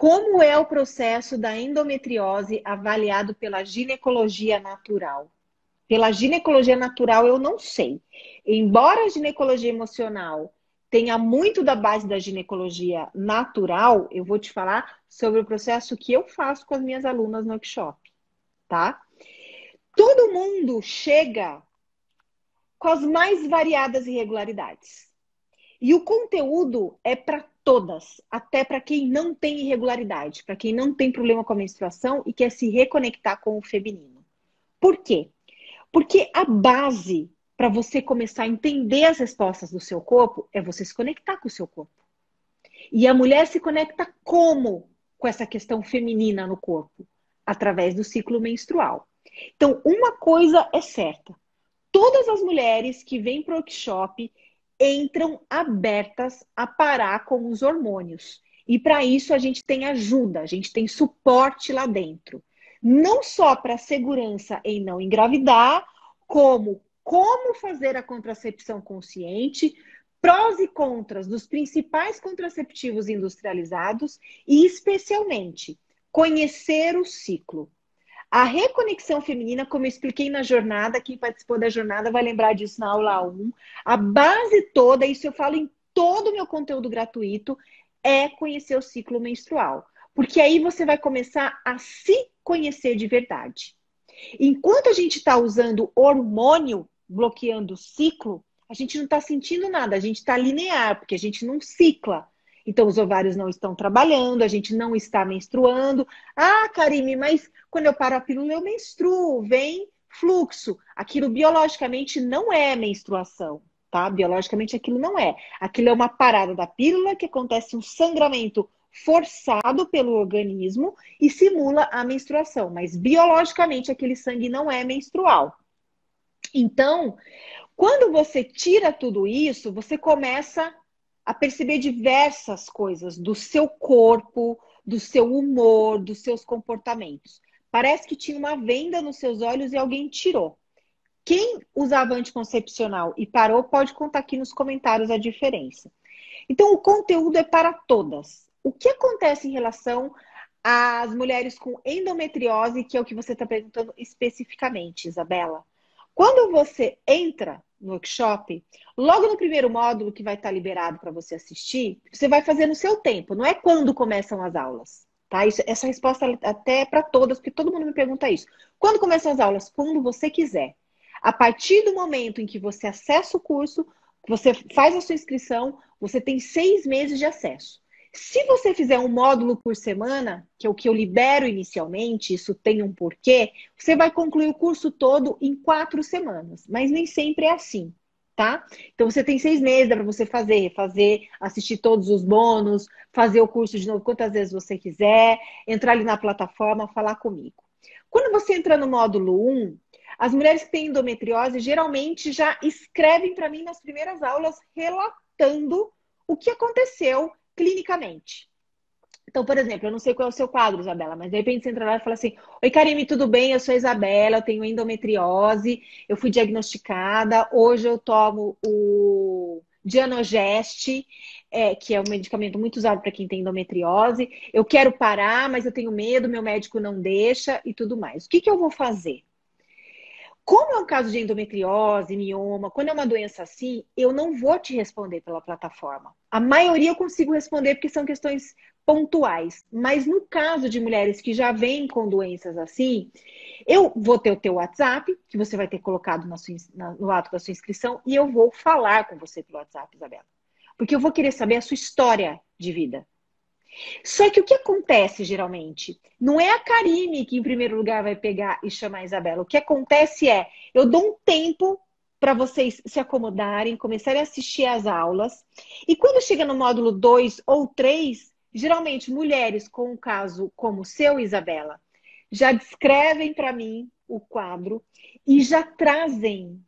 como é o processo da endometriose avaliado pela ginecologia natural? Pela ginecologia natural, eu não sei. Embora a ginecologia emocional tenha muito da base da ginecologia natural, eu vou te falar sobre o processo que eu faço com as minhas alunas no workshop, tá? Todo mundo chega com as mais variadas irregularidades. E o conteúdo é para todas, até para quem não tem irregularidade, para quem não tem problema com a menstruação e quer se reconectar com o feminino. Por quê? Porque a base para você começar a entender as respostas do seu corpo é você se conectar com o seu corpo. E a mulher se conecta como com essa questão feminina no corpo? Através do ciclo menstrual. Então, uma coisa é certa. Todas as mulheres que vêm para o workshop entram abertas a parar com os hormônios. E para isso a gente tem ajuda, a gente tem suporte lá dentro. Não só para segurança em não engravidar, como fazer a contracepção consciente, prós e contras dos principais contraceptivos industrializados e, especialmente, conhecer o ciclo. A reconexão feminina, como eu expliquei na jornada, quem participou da jornada vai lembrar disso na aula 1, a base toda, isso eu falo em todo o meu conteúdo gratuito, é conhecer o ciclo menstrual. Porque aí você vai começar a se conhecer de verdade. Enquanto a gente está usando hormônio, bloqueando o ciclo, a gente não está sentindo nada, a gente está linear, porque a gente não cicla. Então, os ovários não estão trabalhando, a gente não está menstruando. Ah, Karime, mas quando eu paro a pílula, eu menstruo, vem fluxo. Aquilo biologicamente não é menstruação, tá? Biologicamente aquilo não é. Aquilo é uma parada da pílula que acontece um sangramento forçado pelo organismo e simula a menstruação. Mas biologicamente aquele sangue não é menstrual. Então, quando você tira tudo isso, você começa a perceber diversas coisas do seu corpo, do seu humor, dos seus comportamentos. Parece que tinha uma venda nos seus olhos e alguém tirou. Quem usava anticoncepcional e parou, pode contar aqui nos comentários a diferença. Então, o conteúdo é para todas. O que acontece em relação às mulheres com endometriose, que é o que você está perguntando especificamente, Isabela? Quando você entra no workshop, logo no primeiro módulo que vai estar liberado para você assistir, você vai fazer no seu tempo, não é quando começam as aulas, tá? Essa resposta até é para todas, porque todo mundo me pergunta isso. Quando começam as aulas? Quando você quiser. A partir do momento em que você acessa o curso, você faz a sua inscrição, você tem 6 meses de acesso. Se você fizer um módulo por semana, que é o que eu libero inicialmente, isso tem um porquê, você vai concluir o curso todo em 4 semanas. Mas nem sempre é assim, tá? Então você tem 6 meses, dá para você fazer, refazer, assistir todos os bônus, fazer o curso de novo quantas vezes você quiser, entrar ali na plataforma, falar comigo. Quando você entra no módulo 1, as mulheres que têm endometriose geralmente já escrevem para mim nas primeiras aulas relatando o que aconteceu clinicamente. Então, por exemplo, eu não sei qual é o seu quadro, Isabela, mas de repente você entra lá e fala assim: Oi, Karime, tudo bem? Eu sou a Isabela, eu tenho endometriose, eu fui diagnosticada, hoje eu tomo o Dianogest, que é um medicamento muito usado para quem tem endometriose. Eu quero parar, mas eu tenho medo, meu médico não deixa e tudo mais. O que eu vou fazer? Como é um caso de endometriose, mioma, quando é uma doença assim, eu não vou te responder pela plataforma. A maioria eu consigo responder porque são questões pontuais. Mas no caso de mulheres que já vêm com doenças assim, eu vou ter o teu WhatsApp, que você vai ter colocado no ato da sua inscrição, e eu vou falar com você pelo WhatsApp, Isabela. Porque eu vou querer saber a sua história de vida. Só que o que acontece geralmente? Não é a Karime que em primeiro lugar vai pegar e chamar a Isabela. O que acontece é, eu dou um tempo para vocês se acomodarem, começarem a assistir às aulas. E quando chega no módulo 2 ou 3, geralmente mulheres com um caso como o seu, Isabela, já descrevem para mim o quadro e já trazem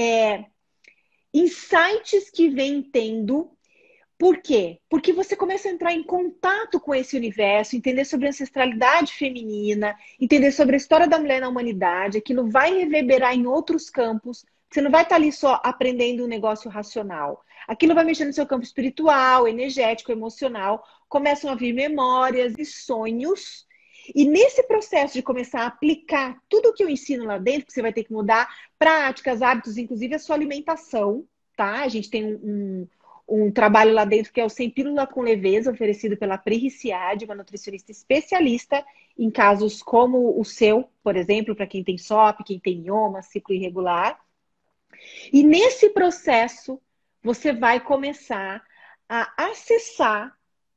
insights que vêm tendo. Por quê? Porque você começa a entrar em contato com esse universo, entender sobre a ancestralidade feminina, entender sobre a história da mulher na humanidade. Aquilo vai reverberar em outros campos. Você não vai estar ali só aprendendo um negócio racional. Aquilo vai mexer no seu campo espiritual, energético, emocional, começam a vir memórias e sonhos. E nesse processo de começar a aplicar tudo que eu ensino lá dentro, que você vai ter que mudar práticas, hábitos, inclusive a sua alimentação, tá? A gente tem um trabalho lá dentro que é o Sem Pílula com Leveza, oferecido pela Pri Ricciardi, uma nutricionista especialista em casos como o seu, por exemplo, para quem tem SOP, quem tem mioma, ciclo irregular. E nesse processo, você vai começar a acessar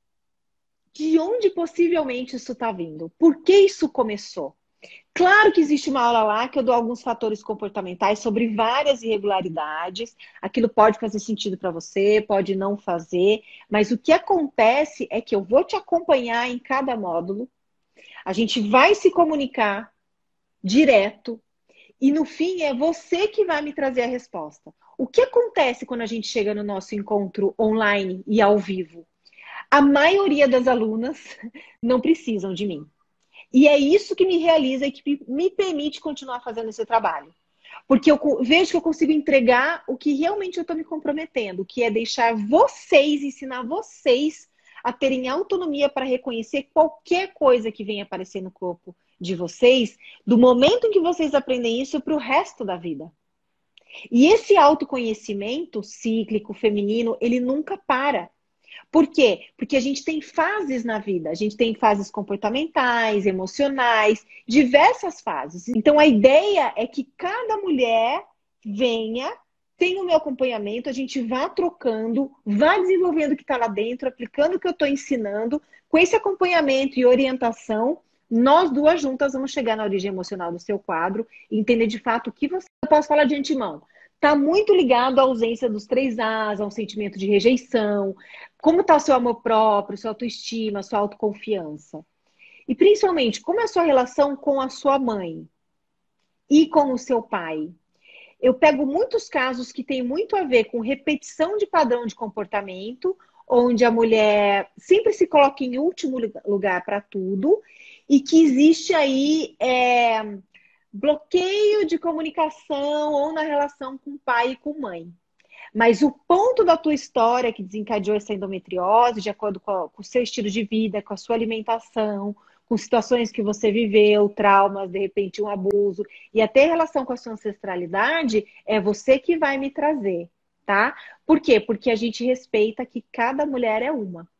de onde possivelmente isso está vindo. Por que isso começou? Claro que existe uma aula lá que eu dou alguns fatores comportamentais sobre várias irregularidades. Aquilo pode fazer sentido para você, pode não fazer, mas o que acontece é que eu vou te acompanhar em cada módulo, a gente vai se comunicar direto e no fim é você que vai me trazer a resposta. O que acontece quando a gente chega no nosso encontro online e ao vivo? A maioria das alunas não precisam de mim. E é isso que me realiza e que me permite continuar fazendo esse trabalho. Porque eu vejo que eu consigo entregar o que realmente eu estou me comprometendo, que é deixar vocês, ensinar vocês a terem autonomia para reconhecer qualquer coisa que venha aparecer no corpo de vocês, do momento em que vocês aprendem isso para o resto da vida. E esse autoconhecimento cíclico, feminino, ele nunca para. Por quê? Porque a gente tem fases na vida. A gente tem fases comportamentais, emocionais, diversas fases. Então, a ideia é que cada mulher venha, tenha o meu acompanhamento, a gente vá trocando, vá desenvolvendo o que está lá dentro, aplicando o que eu estou ensinando. Com esse acompanhamento e orientação, nós duas juntas vamos chegar na origem emocional do seu quadro e entender de fato o que você... Eu posso falar de antemão. Está muito ligado à ausência dos 3As, a um sentimento de rejeição, como está o seu amor próprio, sua autoestima, sua autoconfiança. E principalmente, como é a sua relação com a sua mãe e com o seu pai. Eu pego muitos casos que têm muito a ver com repetição de padrão de comportamento, onde a mulher sempre se coloca em último lugar para tudo, e que existe aí... bloqueio de comunicação ou na relação com pai e com mãe. Mas o ponto da tua história que desencadeou essa endometriose, de acordo com o seu estilo de vida, com a sua alimentação, com situações que você viveu, traumas, de repente um abuso, e até relação com a sua ancestralidade, é você que vai me trazer, tá? Por quê? Porque a gente respeita que cada mulher é uma.